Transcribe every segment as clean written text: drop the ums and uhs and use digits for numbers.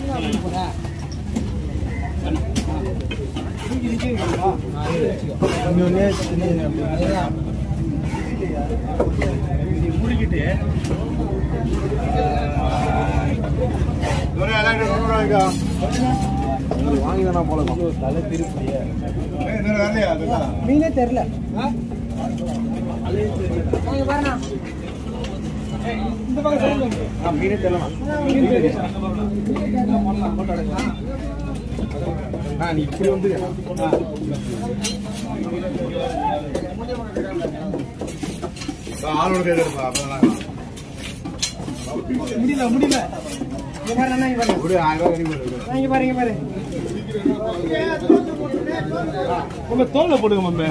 வாங்கிதானா போல தலை திருப்பிய மீனே தெரியல இந்த பக்கம் மீனே தெரியல நீ இப்படி வந்து ஆளோட கையில இருப்பா முடியல முடியல பாரு உங்க தோல்ல போடுங்க மம்மி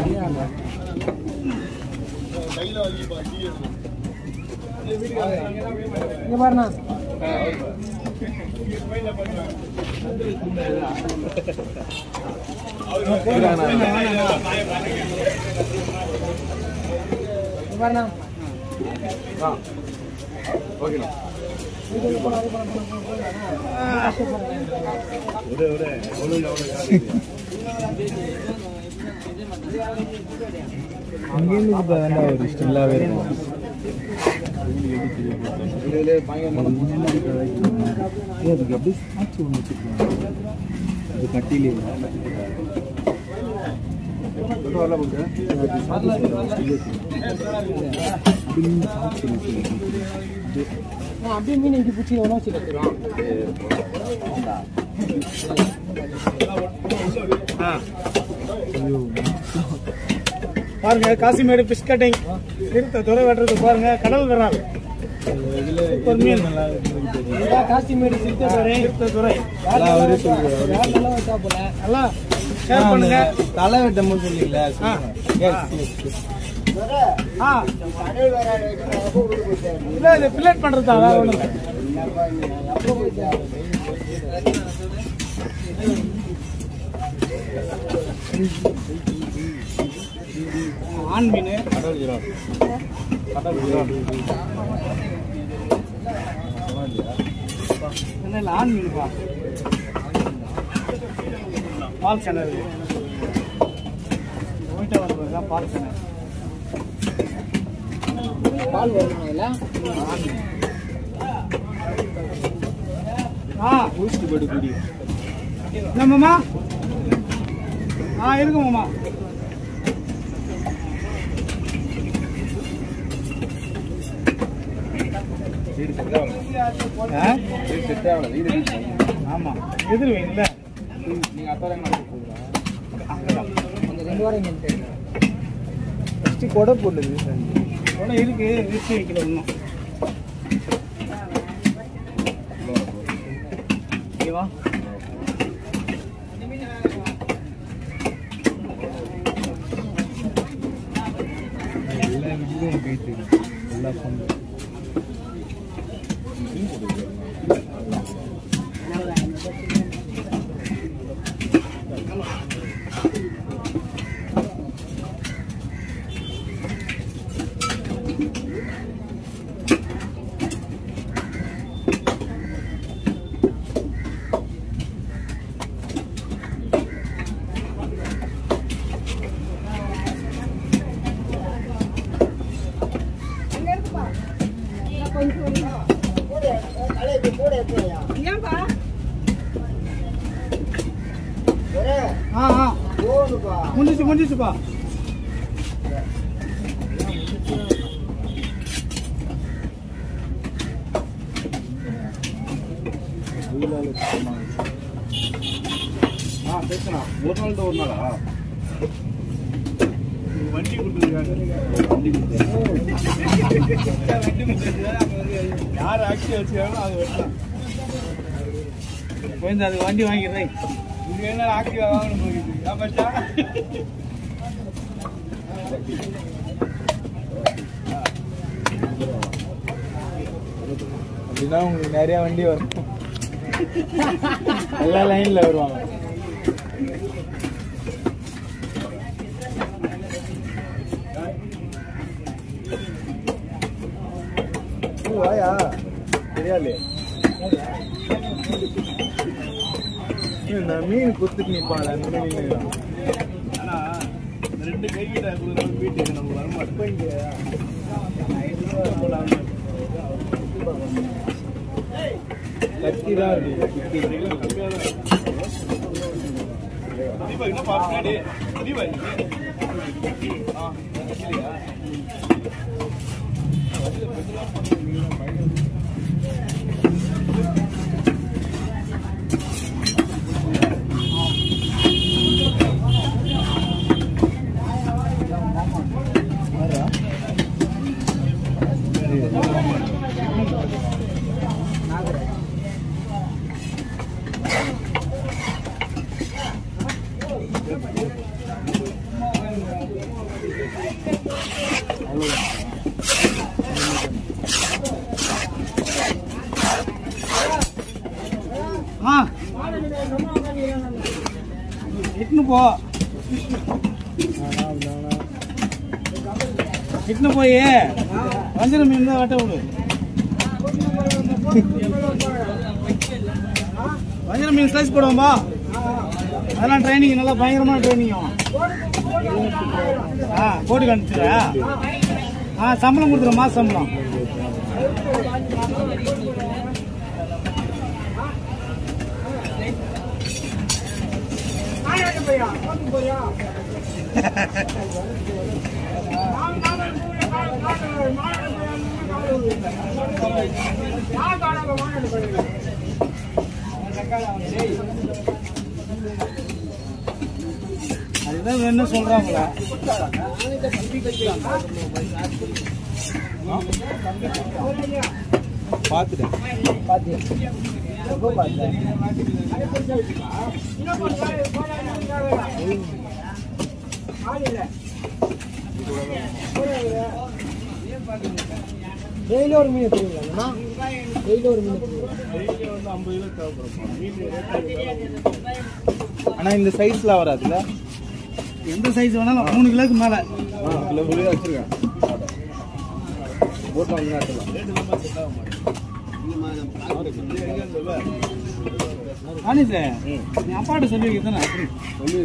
இங்க பாருண்ணா பாருண்ணா ஓகேண்ணா அங்கேருந்து வேண்டாம் ஒரு ஸ்டில்லாகவே இருக்கும் அதுக்கு அப்படியே சாட்சி ஒன்று வச்சுருக்காங்க அது கட்டிலே அப்படியே மீன் இங்கே பிடிச்சி எவ்வளோ வச்சு கற்றுக்கலாம் பாருங்க காசிமேடு ஃபிஷ் கட்டிங் திருத்த துறை வெட்டுறது பாருங்க கடல் விரால் காசிமேடு திருத்ததுறை நல்லா ஷேர் பண்ணுங்க தலை வெட்டமும் சொன்னீங்களா இல்ல இது பிளேட் பண்றதா ஆண் மீன் கடல் ஆண் மீனுப்பா பால் கிணறு போயிட்டு வந்து பால் கிணறு பால் வருங்களா ஊசிட்டு போயிட்டு குடி மாமா இருக்கு மாமா ஆமா எதிர்வீங்கல்ல நீங்க அப்பா கொடை போடுது கொடை இருக்கு வச்சு வைக்கல ஒன்றும் ஓகேவா எல்லா வீட்லையும் போயிட்டு எல்லா பொண்ணு முடிஞ்சிச்சுப்பா பேசுனா ஒரு நாள் ஒரு நாளா வண்டி கொடுத்துருக்காங்க யார் ஆக்சியா வச்சுக்காங்களோ அது வெட்டலாம் போய் அது வண்டி வாங்கிடுறேன் இது என்ன ஆக்டிவா வாங்கணும் போயிட்டு அப்படின்னா உங்களுக்கு நிறைய வண்டி வரும் எல்லா லைன்ல வருவாங்க வாயா தெரியாது மீன் குத்துக்கு நிப்பாள் அந்த மீன் ஆனா ரெண்டு கை கிட்ட கொடுக்குற வீட்டுக்கு நம்ம வரமாட்டோம் கத்தி தான் இருக்கு கம்மியாக தான் தீபா என்ன பாப்பா தீபா இட்னு போய் வஞ்சர மீன் தான் வெட்ட விடு. வஞ்சர மீன் ஸ்லைஸ் போடுவோம்பா. அதெல்லாம் ட்ரைனிங் நல்லா பயங்கரமான ட்ரைனிங். போட்டு காமிச்சுடா. சம்பளம் கொடுத்துரும், மாச சம்பளம். அதுதான் என்ன சொல்றாங்களா? பாத்துட்டேன் டெய்லி ஒரு மீன் தெரியுங்களா? டெய்லி ஒரு மீன் வந்து 50 கிலோ தேவைப்படும் மீன். ஆனா இந்த சைஸ்ல வராதுல்ல. எந்த சைஸ் வேணாலும் 3 கிலோக்கு மேல கிலோ புளியா வச்சிருக்கேன். போட்டு வந்து நாட்டலாம். ரேட்டு நம்ம செட் ஆக மாட்டேங்குது. ஆனிசே நீ அப்பாட்ட சொல்லி வைக்கிறதானே? சொல்லி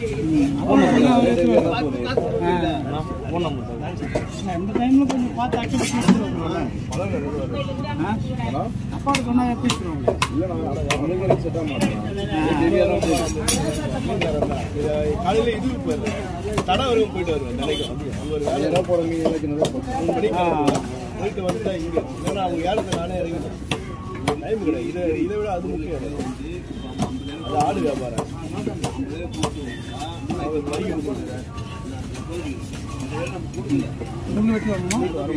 இந்த டைம்ல கொஞ்சம் பார்த்து அக்கடி அப்பாட்ட சொன்னா பேசுவாங்க. காலையில இதுக்கு போயிடுறேன், கடை வரைக்கும் போயிட்டு வருவேன். நினைக்கும் அங்க ஒரு வேலை போற மீன் 3 மணிக்கு போயிட்டு வந்துட்டா இங்க ஏன்னா அவங்க ஏழத்தை நானே இறங்கிட்டேன். டைம் கிடையாது. இதை விட அது முக்கியம். அது ஆடு வியாபாரம். அவர் வரிக்கு கொடுக்குறேன். வெட்டி வரணுமா?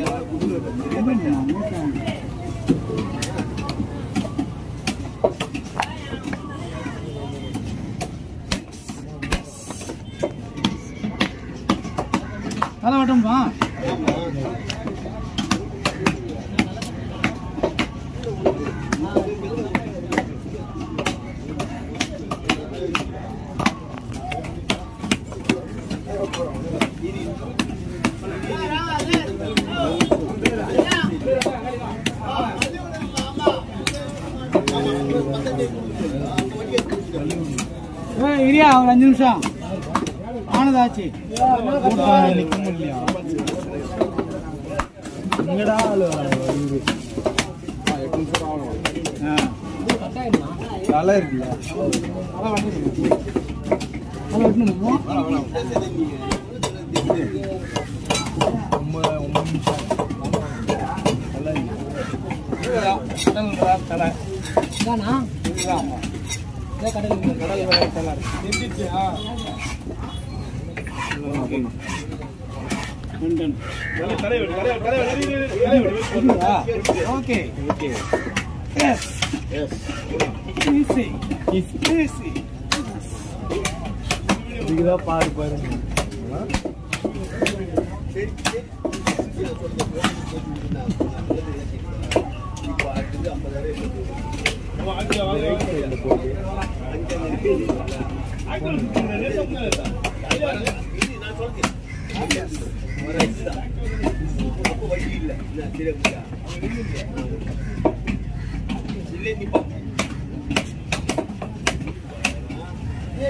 தலை வட்டம்பா. இரியா ஒரு 5 நிமிஷம் ஆனதாச்சு. நிக்க முடியலையா? இங்கடா 8 நிமிஷம் ஆகணும். தலை இருக்குல்ல, okay okay yes yes easy easy இதுதான் பாரு பாருங்க.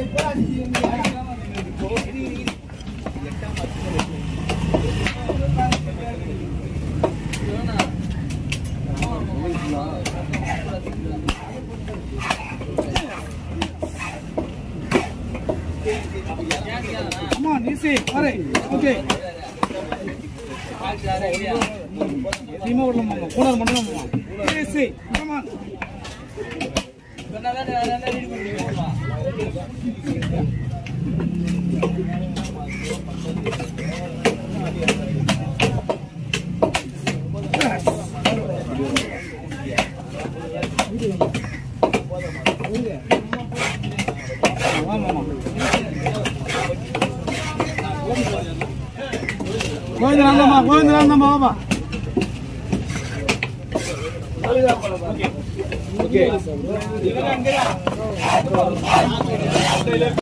Come on, easy. Alright, okay. Remote mama, corner mama. Easy. Come on. Go in the Okay.